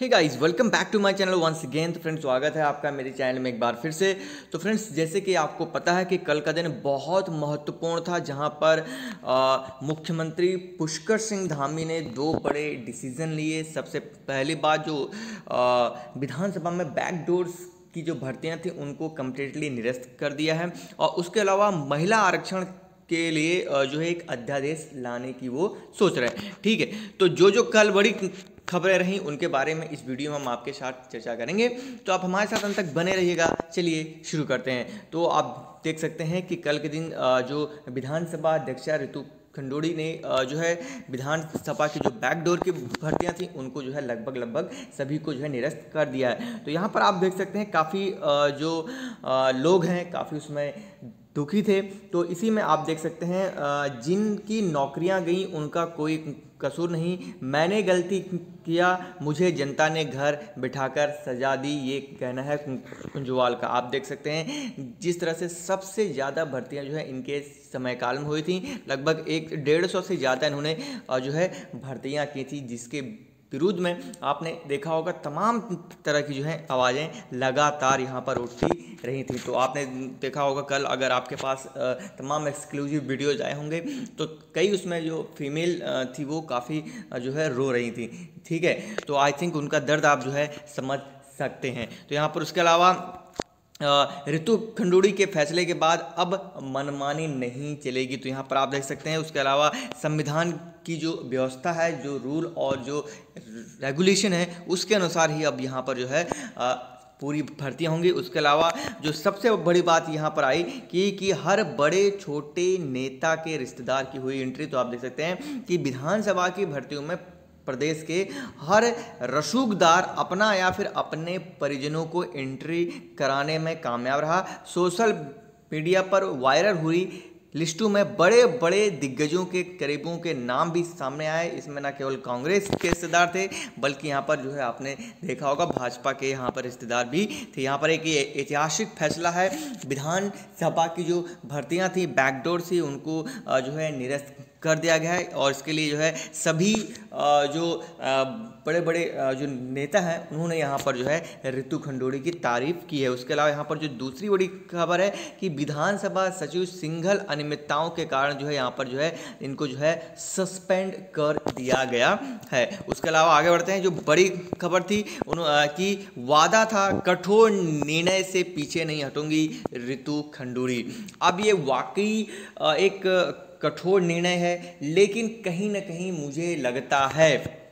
Hey guys, welcome back to my channel once again. तो friends, स्वागत है आपका मेरे चैनल में एक बार फिर से। तो फ्रेंड्स, जैसे कि आपको पता है कि कल का दिन बहुत महत्वपूर्ण था, जहां पर मुख्यमंत्री पुष्कर सिंह धामी ने दो बड़े डिसीजन लिए। सबसे पहली बात, जो विधानसभा में बैकडोर्स की जो भर्तियां थी उनको कम्प्लीटली निरस्त कर दिया है, और उसके अलावा महिला आरक्षण के लिए जो है एक अध्यादेश लाने की वो सोच रहे हैं। ठीक है, तो जो कल बड़ी खबरें रहीं उनके बारे में इस वीडियो में हम आपके साथ चर्चा करेंगे, तो आप हमारे साथ अंत तक बने रहिएगा। चलिए शुरू करते हैं। तो आप देख सकते हैं कि कल के दिन जो विधानसभा अध्यक्षा ऋतु खंडूड़ी ने जो है विधानसभा की जो बैकडोर की भर्तियां थी उनको जो है लगभग सभी को जो है निरस्त कर दिया है। तो यहाँ पर आप देख सकते हैं काफ़ी जो लोग हैं काफ़ी उसमें दुखी थे। तो इसी में आप देख सकते हैं जिनकी नौकरियां गई उनका कोई कसूर नहीं। मैंने गलती किया, मुझे जनता ने घर बिठाकर सजा दी, ये कहना है कुंजवाल का। आप देख सकते हैं जिस तरह से सबसे ज़्यादा भर्तियां जो है इनके समयकाल में हुई थी, लगभग 150 से ज़्यादा इन्होंने जो है भर्तियां की थी, जिसके विरुद्ध में आपने देखा होगा तमाम तरह की जो है आवाज़ें लगातार यहाँ पर उठती रही थी। तो आपने देखा होगा कल, अगर आपके पास तमाम एक्सक्लूसिव वीडियोज आए होंगे तो कई उसमें जो फीमेल थी वो काफ़ी जो है रो रही थी। ठीक है, तो आई थिंक उनका दर्द आप जो है समझ सकते हैं। तो यहाँ पर उसके अलावा ऋतु खंडूड़ी के फैसले के बाद अब मनमानी नहीं चलेगी। तो यहाँ पर आप देख सकते हैं उसके अलावा संविधान की जो व्यवस्था है, जो रूल और जो रेगुलेशन है, उसके अनुसार ही अब यहाँ पर जो है पूरी भर्तियां होंगी। उसके अलावा जो सबसे बड़ी बात यहाँ पर आई कि हर बड़े छोटे नेता के रिश्तेदार की हुई एंट्री। तो आप देख सकते हैं कि विधानसभा की भर्तियों में प्रदेश के हर रसूखदार अपना या फिर अपने परिजनों को एंट्री कराने में कामयाब रहा। सोशल मीडिया पर वायरल हुई लिस्टों में बड़े बड़े दिग्गजों के करीबों के नाम भी सामने आए। इसमें न केवल कांग्रेस के रिश्तेदार थे, बल्कि यहाँ पर जो है आपने देखा होगा भाजपा के यहाँ पर रिश्तेदार भी थे। यहाँ पर एक ऐतिहासिक फैसला है, विधानसभा की जो भर्तियाँ थी बैकडोर से उनको जो है निरस्त कर दिया गया है, और इसके लिए जो है सभी जो बड़े बड़े जो नेता हैं उन्होंने यहाँ पर जो है ऋतु खंडूड़ी की तारीफ की है। उसके अलावा यहाँ पर जो दूसरी बड़ी खबर है कि विधानसभा सचिव सिंघल अनियमितताओं के कारण जो है यहाँ पर जो है इनको जो है सस्पेंड कर दिया गया है। उसके अलावा आगे बढ़ते हैं। जो बड़ी खबर थी कि वादा था कठोर निर्णय से पीछे नहीं हटूंगी ऋतु खंडूड़ी। अब ये वाकई एक कठोर निर्णय है, लेकिन कहीं ना कहीं मुझे लगता है,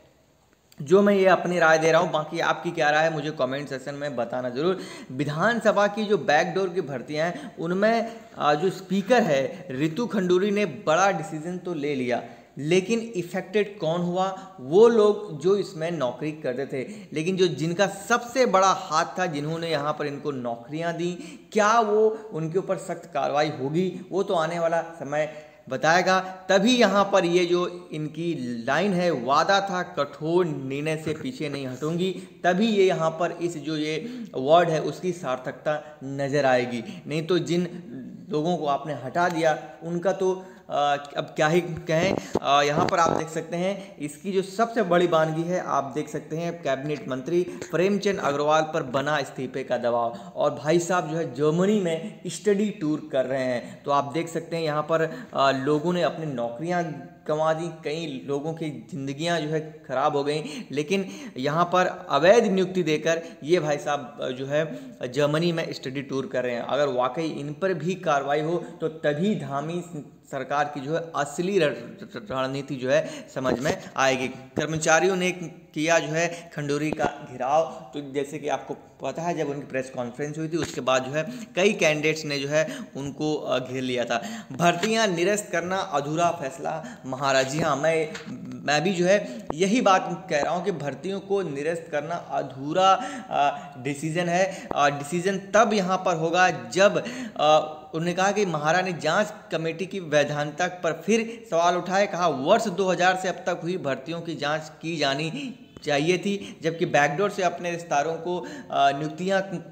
जो मैं ये अपनी राय दे रहा हूँ, बाकी आपकी क्या राय है मुझे कमेंट सेक्शन में बताना ज़रूर। विधानसभा की जो बैकडोर की भर्तियां हैं उनमें जो स्पीकर है ऋतु खंडूड़ी ने बड़ा डिसीजन तो ले लिया, लेकिन इफेक्टेड कौन हुआ? वो लोग जो इसमें नौकरी करते थे, लेकिन जो जिनका सबसे बड़ा हाथ था, जिन्होंने यहाँ पर इनको नौकरियाँ दी, क्या वो उनके ऊपर सख्त कार्रवाई होगी? वो तो आने वाला समय बताएगा। तभी यहाँ पर ये जो इनकी लाइन है, वादा था कठोर निर्णय से पीछे नहीं हटूंगी, तभी ये यहाँ पर इस जो ये वर्ड है उसकी सार्थकता नज़र आएगी। नहीं तो जिन लोगों को आपने हटा दिया उनका तो अब क्या ही कहें। यहाँ पर आप देख सकते हैं इसकी जो सबसे बड़ी वानगी है, आप देख सकते हैं कैबिनेट मंत्री प्रेमचंद अग्रवाल पर बना इस्तीफे का दबाव, और भाई साहब जो है जर्मनी में स्टडी टूर कर रहे हैं। तो आप देख सकते हैं यहाँ पर लोगों ने अपनी नौकरियाँ गंवा दी, कई लोगों की ज़िंदगियां जो है ख़राब हो गई, लेकिन यहाँ पर अवैध नियुक्ति देकर ये भाई साहब जो है जर्मनी में स्टडी टूर कर रहे हैं। अगर वाकई इन पर भी कार्रवाई हो तो तभी धामी सरकार की जो है असली रणनीति जो है समझ में आएगी। कर्मचारियों ने किया जो है खंडूड़ी का घेराव। तो जैसे कि आपको पता है, जब उनकी प्रेस कॉन्फ्रेंस हुई थी उसके बाद जो है कई कैंडिडेट्स ने जो है उनको घेर लिया था। भर्तियां निरस्त करना अधूरा फैसला महाराज। जी हाँ, मैं भी जो है यही बात कह रहा हूँ कि भर्तियों को निरस्त करना अधूरा डिसीजन है। डिसीजन तब यहाँ पर होगा जब उन्होंने कहा कि महारा ने जांच कमेटी की वैधानिकता पर फिर सवाल उठाए। कहा वर्ष 2000 से अब तक हुई भर्तियों की जांच की जानी चाहिए थी, जबकि बैकडोर से अपने रिश्तेदारों को नियुक्तियां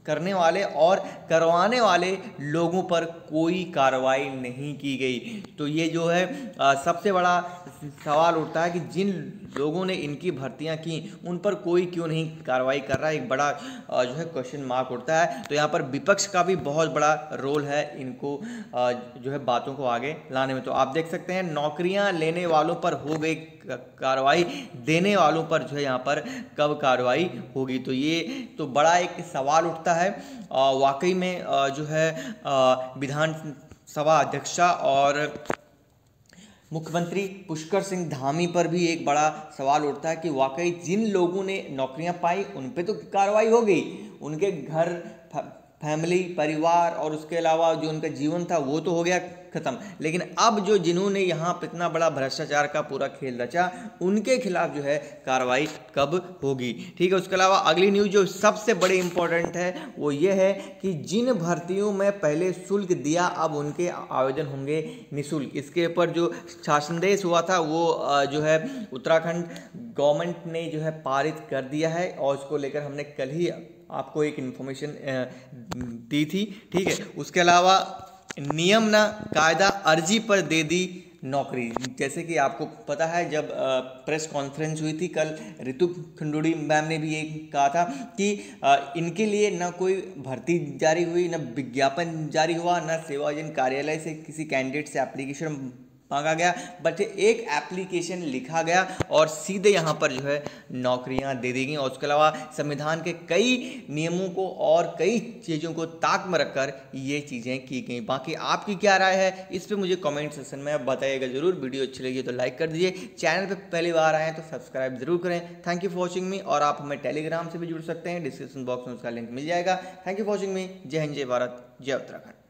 करने वाले और करवाने वाले लोगों पर कोई कार्रवाई नहीं की गई। तो ये जो है सबसे बड़ा सवाल उठता है कि जिन लोगों ने इनकी भर्तियां की उन पर कोई क्यों नहीं कार्रवाई कर रहा है, एक बड़ा जो है क्वेश्चन मार्क उठता है। तो यहाँ पर विपक्ष का भी बहुत बड़ा रोल है इनको जो है बातों को आगे लाने में। तो आप देख सकते हैं नौकरियां लेने वालों पर हो गई कार्रवाई, देने वालों पर जो है यहाँ पर कब कार्रवाई होगी। तो ये तो बड़ा एक सवाल उठता है। वाकई में जो है विधानसभा अध्यक्षा और मुख्यमंत्री पुष्कर सिंह धामी पर भी एक बड़ा सवाल उठता है कि वाकई जिन लोगों ने नौकरियां पाई उन पे तो कार्रवाई हो गई, उनके घर फैमिली परिवार और उसके अलावा जो उनका जीवन था वो तो हो गया खत्म, लेकिन अब जो जिन्होंने यहाँ पर इतना बड़ा भ्रष्टाचार का पूरा खेल रचा उनके खिलाफ जो है कार्रवाई कब होगी। ठीक है, उसके अलावा अगली न्यूज़ जो सबसे बड़ी इंपॉर्टेंट है वो ये है कि जिन भर्तियों में पहले शुल्क दिया अब उनके आवेदन होंगे निःशुल्क। इसके ऊपर जो शासनादेश हुआ था वो जो है उत्तराखंड गवर्नमेंट ने जो है पारित कर दिया है और उसको लेकर हमने कल ही आपको एक इन्फॉर्मेशन दी थी। ठीक है, उसके अलावा नियम ना कायदा अर्जी पर दे दी नौकरी। जैसे कि आपको पता है जब प्रेस कॉन्फ्रेंस हुई थी कल, रितु खंडूड़ी मैम ने भी ये कहा था कि इनके लिए ना कोई भर्ती जारी हुई, ना विज्ञापन जारी हुआ, ना सेवायोजन कार्यालय से किसी कैंडिडेट से एप्लीकेशन मांगा गया, बट एक एप्लीकेशन लिखा गया और सीधे यहाँ पर जो है नौकरियाँ दे दी गई। और उसके अलावा संविधान के कई नियमों को और कई चीज़ों को ताक में रखकर ये चीज़ें की गई। बाकी आपकी क्या राय है इस पर मुझे कमेंट सेक्शन में बताइएगा ज़रूर। वीडियो अच्छी लगी तो लाइक कर दीजिए, चैनल पर पहली बार आए तो सब्सक्राइब जरूर करें। Thank you for watching me. और आप हमें टेलीग्राम से भी जुड़ सकते हैं, डिस्क्रिप्शन बॉक्स में उसका लिंक मिल जाएगा। Thank you for watching me. जय हिंद, जय भारत, जय उत्तराखंड।